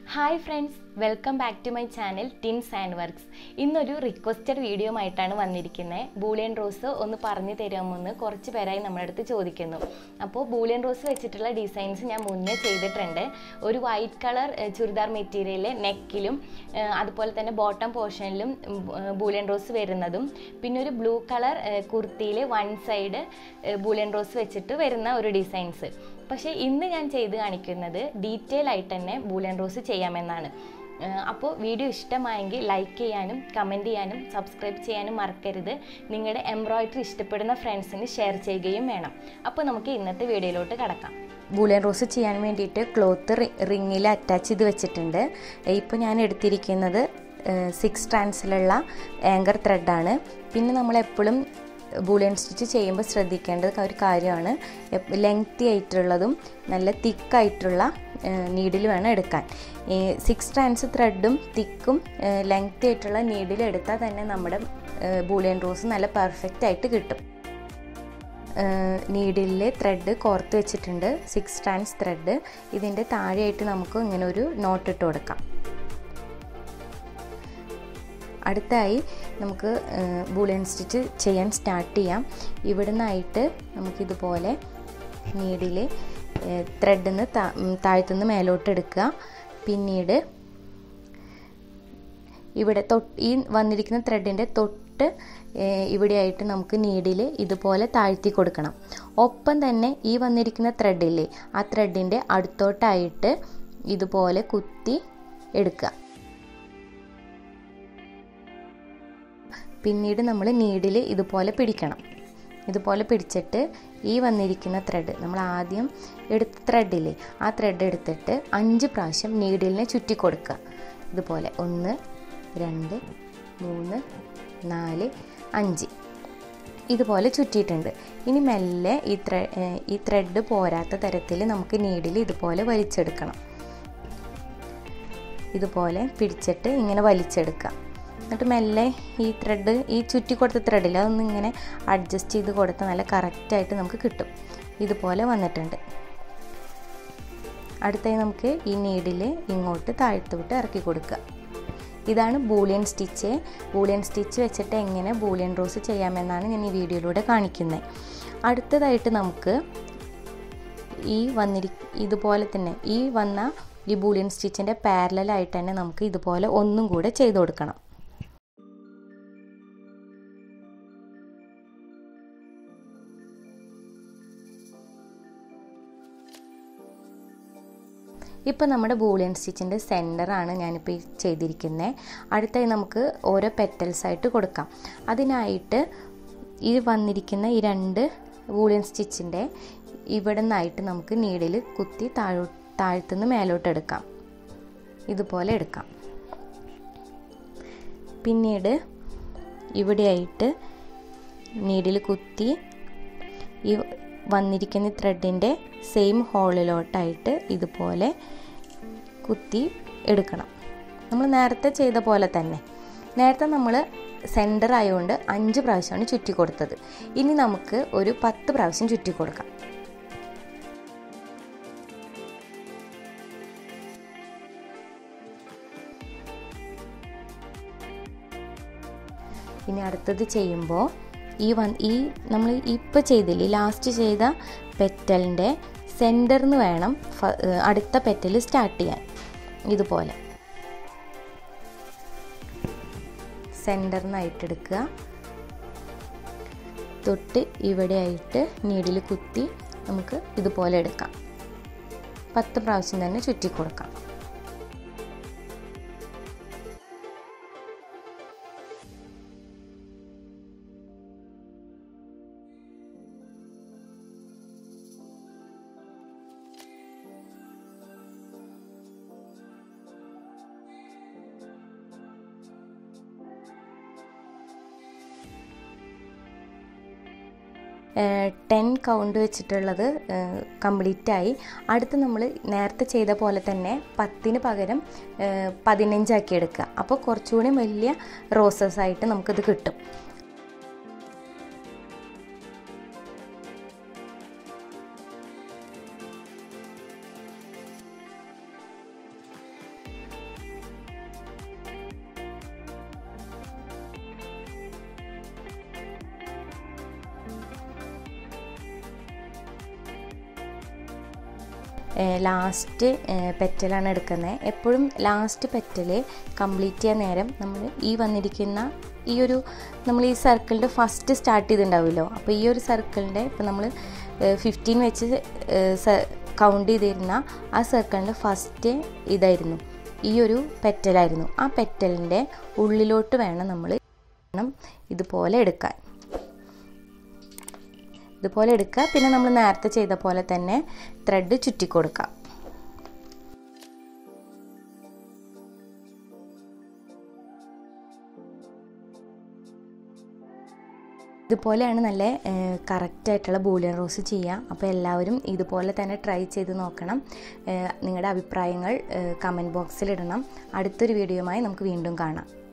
Hi friends, welcome back to my channel Tins and Works. ഇന്നൊരു requested video ആയിട്ടാണ് വന്നിരിക്കുന്നത്. Boolean rose ഒന്ന് പറഞ്ഞു തരാമോന്ന് കുറച്ച് പേരായി നമ്മുടെ അടുത്ത് ചോദിക്കുന്നു. അപ്പോൾ ബൂളിയൻ റോസ് വെച്ചിട്ടുള്ള ഡിസൈൻസ് ഞാൻ മുന്നേ ചെയ്തിട്ടുണ്ട്. ഒരു വൈറ്റ് കളർ ചുരിദാർ മെറ്റീരിയൽ നെക്കിലും അതുപോലെ തന്നെ ബോട്ടം പോർഷനിലും ബൂളിയൻ റോസ് വരുന്നതും പിന്നെ ഒരു ബ്ലൂ കളർ കുർത്തിയിൽ വൺ സൈഡ് ബൂളിയൻ റോസ് വെച്ചിട്ട് വരുന്ന ഒരു ഡിസൈൻസ്. പക്ഷേ ഇന്ന് ഞാൻ ചെയ്ത് കാണിക്കുന്നത് ഡീറ്റെയിൽ ആയിട്ട് തന്നെ ബൂളിയൻ റോസ് ചെയ്യാമെന്നാണ്. അപ്പോൾ വീഡിയോ ഇഷ്ടമായെങ്കിൽ ലൈക്ക് ചെയ്യാനും കമൻറ്റ് ചെയ്യാനും സബ്സ്ക്രൈബ് ചെയ്യാനും മറക്കരുത്. നിങ്ങളുടെ എംബ്രോയിഡറി ഇഷ്ടപ്പെടുന്ന ഫ്രണ്ട്സിന് ഷെയർ ചെയ്യുകയും വേണം. അപ്പോൾ നമുക്ക് ഇന്നത്തെ വീഡിയോയിലോട്ട് കടക്കാം. ബൂളിയൻ റോസ് ചെയ്യാൻ വേണ്ടിയിട്ട് ക്ലോത്ത് റിങ്ങിൽ അറ്റാച്ച് ചെയ്ത് വെച്ചിട്ടുണ്ട്. ഇപ്പോൾ ഞാൻ എടുത്തിരിക്കുന്നത് 6 സ്ട്രാൻഡ്സിലുള്ള ആങ്കർ ത്രെഡാണ്. പിന്നെ നമ്മളെപ്പോഴും ബൂളിയൻ സ്റ്റിച്ച് ചെയ്യുമ്പോൾ ശ്രദ്ധിക്കേണ്ടത് ഒരു കാര്യമാണ്, ലെങ്തി ആയിട്ടുള്ളതും നല്ല തിക്കായിട്ടുള്ള നീഡിൽ വേണം എടുക്കാൻ. 6 സ്ട്രാൻഡ്സ് ത്രെഡും തിക്കും ലെങ്തി ആയിട്ടുള്ള നീഡിൽ എടുത്താൽ തന്നെ നമ്മുടെ ബൂളിയൻ റോസ് നല്ല പെർഫെക്റ്റ് ആയിട്ട് കിട്ടും. നീഡിലിൽ ത്രെഡ് കോർത്ത് വെച്ചിട്ടുണ്ട്, 6 സ്ട്രാൻഡ്സ് ത്രെഡ്. ഇതിൻ്റെ താഴെയായിട്ട് നമുക്ക് ഇങ്ങനെ ഒരു നോട്ട് ഇട്ട് കൊടുക്കാം. അടുത്തായി നമുക്ക് ബൂളിയൻ സ്റ്റിച്ച് ചെയ്യാൻ സ്റ്റാർട്ട് ചെയ്യാം. ഇവിടെ നിന്നായിട്ട് നമുക്കിതുപോലെ നീഡിൽ ത്രെഡിൽ നിന്ന് താഴത്തുനിന്ന് മേലോട്ട് എടുക്കുക. പിന്നീട് ഇവിടെ ഈ വന്നിരിക്കുന്ന ത്രെഡിൻ്റെ തൊട്ട് ഇവിടെയായിട്ട് നമുക്ക് നീഡിൽ ഇതുപോലെ താഴ്ത്തി കൊടുക്കണം. ഒപ്പം തന്നെ ഈ വന്നിരിക്കുന്ന ത്രെഡില്ലേ, ആ ത്രെഡിൻ്റെ അടുത്തോട്ടായിട്ട് ഇതുപോലെ കുത്തി എടുക്കുക. പിന്നീട് നമ്മൾ നീഡിൽ ഇതുപോലെ പിടിക്കണം. ഇതുപോലെ പിടിച്ചിട്ട് ഈ വന്നിരിക്കുന്ന ത്രെഡ്, നമ്മൾ ആദ്യം എടുത്ത ത്രെഡില്ലേ, ആ ത്രെഡ് എടുത്തിട്ട് 5 പ്രാവശ്യം നീഡിലിനെ ചുറ്റി കൊടുക്കുക. ഇതുപോലെ 1 2 3 4 5 ഇതുപോലെ ചുറ്റിയിട്ടുണ്ട്. ഇനി മെല്ലെ ഈ ത്രെഡ് പോരാത്ത തരത്തിൽ നമുക്ക് നീഡിൽ ഇതുപോലെ വലിച്ചെടുക്കണം. ഇതുപോലെ പിടിച്ചിട്ട് ഇങ്ങനെ വലിച്ചെടുക്കുക. എന്നിട്ട് മെല്ലെ ഈ ത്രെഡ്, ഈ ചുറ്റി കൊടുത്ത ത്രെഡിൽ അതൊന്ന് ഇങ്ങനെ അഡ്ജസ്റ്റ് ചെയ്ത് കൊടുത്താൽ നല്ല കറക്റ്റായിട്ട് നമുക്ക് കിട്ടും. ഇതുപോലെ വന്നിട്ടുണ്ട്. അടുത്തായി നമുക്ക് ഈ നീഡിൽ ഇങ്ങോട്ട് താഴ്ത്തോട്ട് ഇറക്കി കൊടുക്കുക. ഇതാണ് ബൂളിയൻ സ്റ്റിച്ച്. ബൂളിയൻ സ്റ്റിച്ച് വെച്ചിട്ട് എങ്ങനെ ബൂളിയൻ റോസ് ചെയ്യാമെന്നാണ് ഞാൻ ഈ വീഡിയോയിലൂടെ കാണിക്കുന്നത്. അടുത്തതായിട്ട് നമുക്ക് ഇതുപോലെ തന്നെ ഈ ബൂളിയൻ സ്റ്റിച്ചിൻ്റെ പാരലലായിട്ട് തന്നെ നമുക്ക് ഇതുപോലെ ഒന്നും കൂടെ ചെയ്ത് കൊടുക്കണം. ഇപ്പോൾ നമ്മുടെ ബൂളിയൻ സ്റ്റിച്ചിൻ്റെ സെൻറ്ററാണ് ഞാനിപ്പോൾ ചെയ്തിരിക്കുന്നത്. അടുത്തായി നമുക്ക് ഓരോ പെറ്റൽസായിട്ട് കൊടുക്കാം. അതിനായിട്ട് ഈ വന്നിരിക്കുന്ന ഈ 2 ബൂളിയൻ സ്റ്റിച്ചിൻ്റെ ഇവിടെ നിന്നായിട്ട് നമുക്ക് നീഡിൽ കുത്തി താഴ്ത്തുനിന്ന് മേലോട്ട് എടുക്കാം. ഇതുപോലെ എടുക്കാം. പിന്നീട് ഇവിടെയായിട്ട് നീഡിൽ കുത്തി ഈ വന്നിരിക്കുന്ന ത്രെഡിൻ്റെ സെയിം ഹോളിലോട്ടായിട്ട് ഇതുപോലെ കുത്തി എടുക്കണം. നമ്മൾ നേരത്തെ ചെയ്ത പോലെ തന്നെ. നേരത്തെ നമ്മൾ സെൻറ്റർ ആയതുകൊണ്ട് 5 പ്രാവശ്യമാണ് ചുറ്റി കൊടുത്തത്. ഇനി നമുക്ക് ഒരു 10 പ്രാവശ്യം ചുറ്റി കൊടുക്കാം. ഇനി അടുത്തത് ചെയ്യുമ്പോൾ ഈ നമ്മൾ ഇപ്പോൾ ചെയ്തില്ലേ, ലാസ്റ്റ് ചെയ്ത പെറ്റലിൻ്റെ സെൻറ്ററിൽ നിന്ന് വേണം അടുത്ത പെറ്റൽ സ്റ്റാർട്ട് ചെയ്യാൻ. ഇതുപോലെ സെൻറ്ററിൽ നിന്നായിട്ട് എടുക്കുക. തൊട്ട് ഇവിടെയായിട്ട് നീഡിൽ കുത്തി നമുക്ക് ഇതുപോലെ എടുക്കാം. 10 പ്രാവശ്യം തന്നെ ചുറ്റി കൊടുക്കാം. ടെൻ കൗണ്ട് വെച്ചിട്ടുള്ളത് കംപ്ലീറ്റായി. അടുത്ത് നമ്മൾ നേരത്തെ ചെയ്ത പോലെ തന്നെ 10ന് പകരം 15 ആക്കി എടുക്കുക. അപ്പോൾ കുറച്ചുകൂടി വലിയ റോസസ് ആയിട്ട് നമുക്കിത് കിട്ടും. ലാസ്റ്റ് പെറ്റലാണ് എടുക്കുന്നത്. എപ്പോഴും ലാസ്റ്റ് പെറ്റൽ കംപ്ലീറ്റ് ചെയ്യാൻ നേരം നമ്മൾ ഈ വന്നിരിക്കുന്ന ഈ ഒരു നമ്മൾ ഈ സർക്കിളിൻ്റെ ഫസ്റ്റ് സ്റ്റാർട്ട് ചെയ്തിട്ടുണ്ടാവുമല്ലോ, അപ്പോൾ ഈ ഒരു സർക്കിളിൻ്റെ ഇപ്പോൾ നമ്മൾ 15 വെച്ച് കൗണ്ട് ചെയ്തിരുന്ന ആ സർക്കിളിൻ്റെ ഫസ്റ്റ് ഇതായിരുന്നു, ഈ ഒരു പെറ്റലായിരുന്നു. ആ പെറ്റലിൻ്റെ ഉള്ളിലോട്ട് വേണം നമ്മൾ ഇതുപോലെ എടുക്കാൻ. ഇതുപോലെ എടുക്കുക. പിന്നെ നമ്മൾ നേരത്തെ ചെയ്ത പോലെ തന്നെ ത്രെഡ് ചുറ്റി കൊടുക്കാം. ഇതുപോലെയാണ് നല്ല കറക്റ്റായിട്ടുള്ള ബൂളിയൻ റോസ് ചെയ്യുക. അപ്പോൾ എല്ലാവരും ഇതുപോലെ തന്നെ ട്രൈ ചെയ്ത് നോക്കണം. നിങ്ങളുടെ അഭിപ്രായങ്ങൾ കമൻറ്റ് ബോക്സിൽ ഇടണം. അടുത്തൊരു വീഡിയോയുമായി നമുക്ക് വീണ്ടും കാണാം.